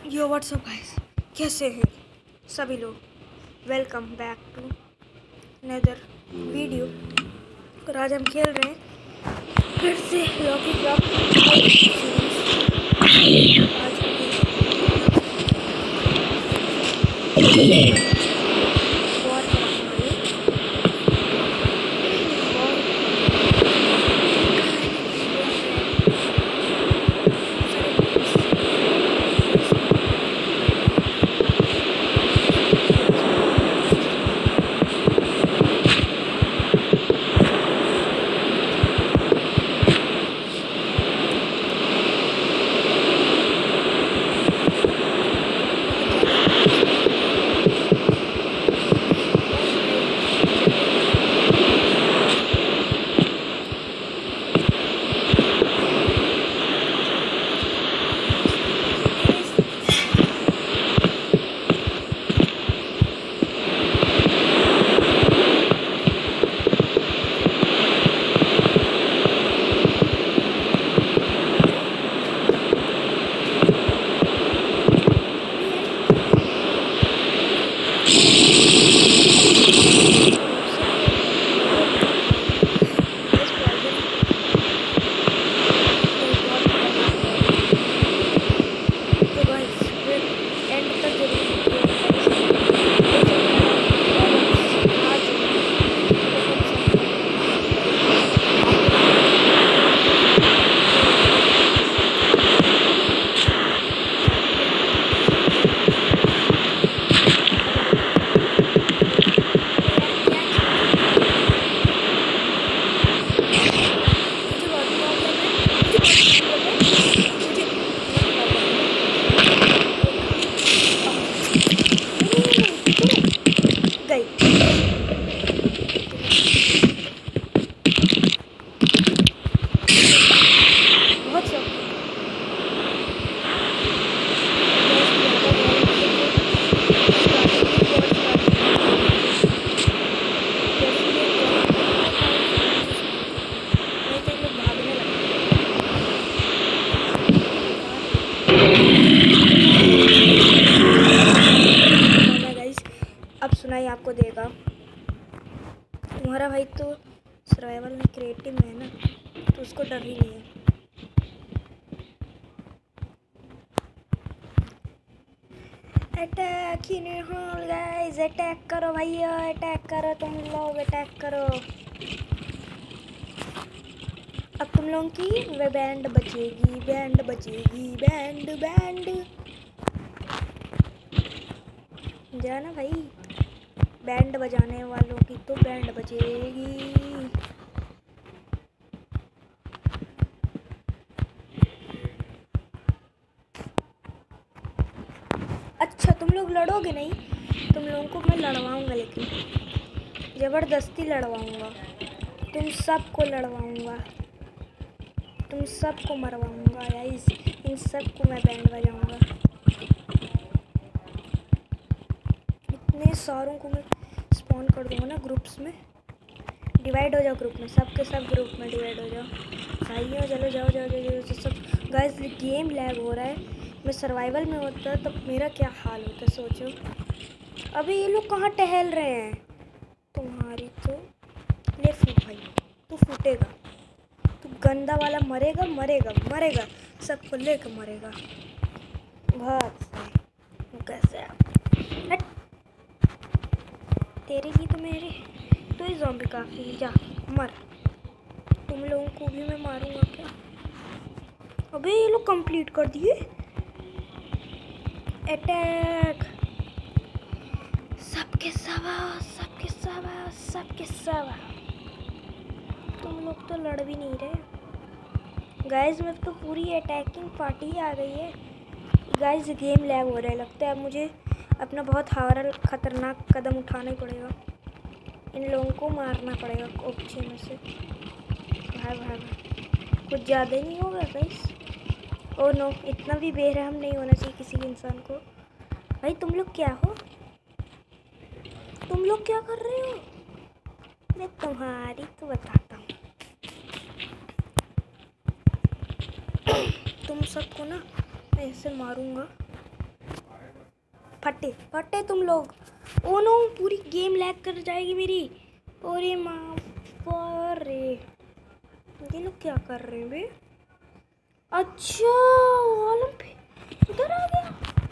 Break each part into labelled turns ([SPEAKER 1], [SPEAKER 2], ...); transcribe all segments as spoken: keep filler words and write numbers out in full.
[SPEAKER 1] यो WhatsApp guys, कैसे हैं सभी लोग। Welcome back to another video. और आज हम खेल रहे हैं फिर से लॉकी क्राफ्ट सीरीज। आज वॉर कराने वाले आपको देगा। तुम्हारा भाई तो सर्वाइवल में क्रिएटिव में है ना, तो उसको डर ही नहीं है। Attack in whole guys, attack करो भैया, अटैक करो तुम लोग, अटैक करो। अब तुम लोगों की वे बैंड बचेगी, बैंड बचेगी, बैंड बैंड जाना भाई, बैंड बजाने वालों की तो बैंड बजेगी। अच्छा तुम लोग लड़ोगे नहीं, तुम लोगों को मैं लड़वाऊंगा, लेकिन ज़बरदस्ती लड़वाऊंगा, तुम सबको लड़वाऊंगा, तुम सबको मरवाऊंगा गाइस, इन सबको मैं बैंड बजाऊंगा। इतने सारों को मैं स्पॉन कर दूंगा ना ग्रुप्स में। डिवाइड हो जाओ ग्रुप में, सब के सब ग्रुप में डिवाइड हो जाओ भाइयों। चलो जाओ जाओ जाओ, जाओ सब गाइस। गेम लैग हो रहा है, मैं सर्वाइवल में होता तो मेरा क्या हाल होता सोचो। अभी ये लोग कहाँ टहल रहे हैं। तुम्हारी तो ले फूट भाई, तू फूटेगा, तू गंदा वाला मरेगा मरेगा मरेगा, सबको लेकर मरेगा। बहुत कैसे हट तेरे की तो मेरे तो ही ज़ॉम्बी काफ़ी, जा मर। तुम लोगों को भी मैं मारूंगा क्या। अबे ये लोग कंप्लीट कर दिए। अटैक, सबके सवा सबके सवा सबके सवा। तुम लोग तो लड़ भी नहीं रहे गाइस, में तो पूरी अटैकिंग पार्टी आ गई है गाइस। गेम लैग हो रहा है, लगता है मुझे अपना बहुत हारा खतरनाक कदम उठाना ही पड़ेगा। इन लोगों को मारना पड़ेगा ओपचे में से। भाई भाई कुछ ज़्यादा ही नहीं होगा गाइस। ओ नो, इतना भी बेरहम नहीं होना चाहिए किसी इंसान को। भाई तुम लोग क्या हो, तुम लोग क्या कर रहे हो। मैं तुम्हारी तो बताता हूँ। तुम सबको ना मैं ऐसे मारूंगा, फटे फटे तुम लोग। ओ नो, पूरी गेम लैग कर जाएगी मेरी। अरे माँ रे, ये लोग क्या कर रहे हैं बे? अच्छा गोलम पे इधर आ गया।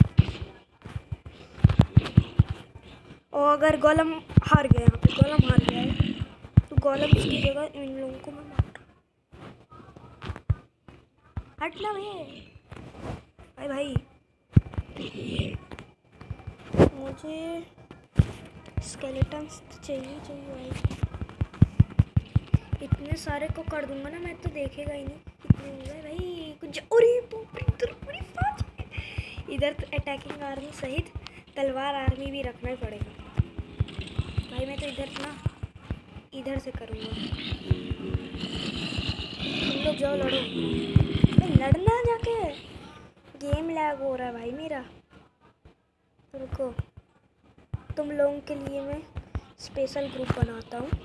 [SPEAKER 1] और अगर गोलम हार गया, यहाँ पे गोलम हार गया है तो गोलम की जगह इन लोगों को मैं मार। हटना भाई भाई भाई मुझे स्केलेटन्स तो चाहिए चाहिए भाई। इतने सारे को कर दूंगा ना मैं तो देखेगा ही नहीं कितने हो गए भाई। कुछ अरे इधर पूरी फाच। इधर तो अटैकिंग आर्मी सहित तलवार आर्मी भी रखना ही पड़ेगा भाई। मैं तो इधर ना इधर से करूँगा। तुम लोग जाओ लड़ो। अरे लड़ना जाके, गेम लैग हो रहा है भाई मेरा। रुको, तुम लोगों के लिए मैं स्पेशल ग्रुप बनाता हूँ।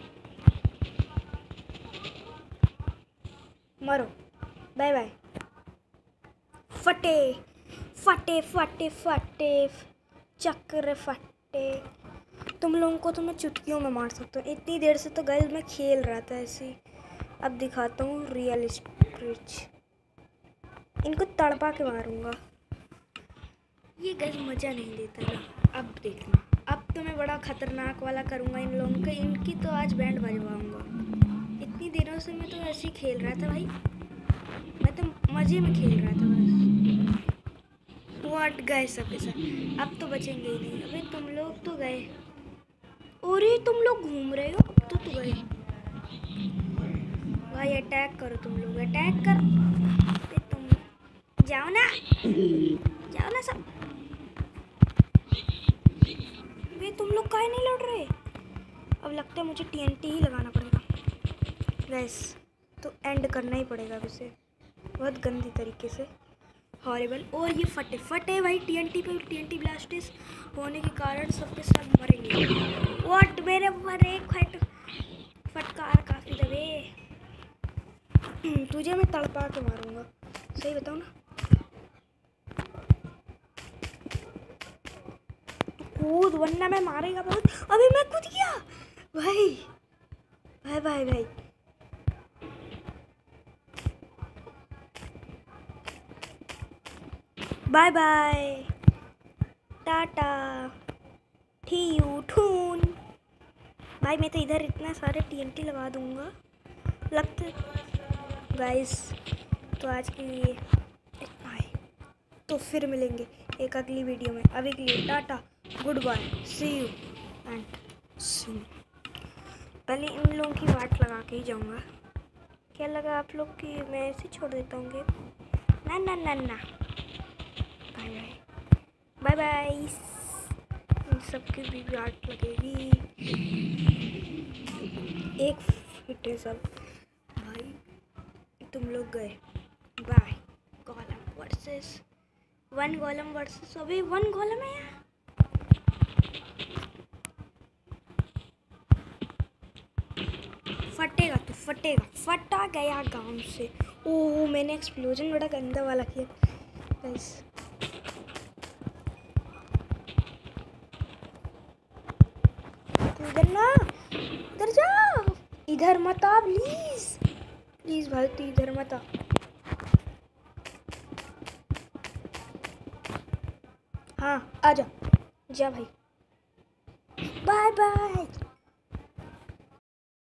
[SPEAKER 1] मरो, बाय बाय। फटे फटे फटे फटे चक्र फटे। तुम लोगों को तो मैं चुटकियों में मार सकता हूँ। इतनी देर से तो गाइस मैं खेल रहा था ऐसे। अब दिखाता हूँ रियलिस्टिक। इनको तड़पा के मारूंगा। ये गाइस मज़ा नहीं देता ना। अब देखना, अब तो मैं बड़ा खतरनाक वाला करूँगा इन लोगों के। इनकी तो आज बैंड बजवाऊँगा। इतनी दिनों से मैं तो ऐसे ही खेल रहा था भाई। मैं तो मज़े में खेल रहा था बस। वो हट गए सब के सब। अब तो बचेंगे ही नहीं। अबे तुम लोग तो गए। अरे तुम लोग घूम रहे हो, अब तो तो गए भाई। अटैक करो तुम लोग, अटैक कर। तुम जाओ ना, जाओ ना सब। वे तुम लोग काहे नहीं लड़ रहे? अब लगता है मुझे टीएनटी ही लगाना पड़ेगा गैस। तो एंड करना ही पड़ेगा वैसे बहुत गंदी तरीके से। हॉरिबल। और ये फटे फटे भाई। टीएनटी पे टीएनटी ब्लास्टिस होने के कारण सबके सब मरेंगे। व्हाट, मेरे ऊपर एक फट फटकार काफ़ी दबे। तुझे मैं तड़पा के मारूंगा, सही बताऊँ ना। कूद वरना मैं मारेगा बहुत। अभी मैं कूद गया भाई। भाई भाई भाई बाय बाय, टाटा, ठी यू ठून। भाई मैं तो इधर इतना सारे टीएनटी लगा दूंगा लगता गाइस। तो आज के लिए इतना ही, तो फिर मिलेंगे एक अगली वीडियो में। अभी के लिए tata, good bye, see you and soon. पहले इन लोगों की वाट लगा के ही जाऊंगा। क्या लगा आप लोग कि मैं ऐसे छोड़ देता हूँ? ना ना ना ना, बाय बाय बाय बाय। इन सबकी भी वाट लगेगी। एक फिट है सब भाई। तुम लोग गए, bye. Golem versus one golem versus अभी वन गोलम है यार। फटेगा तो फटेगा, फटा गया गांव से। ओह मैंने एक्सप्लोजन बड़ा गंदा वाला किया गाइस। इधर ना, इधर जा, इधर मत आ प्लीज प्लीज भाई, तू इधर मत आ। हाँ आजा, जा भाई, बाय बाय।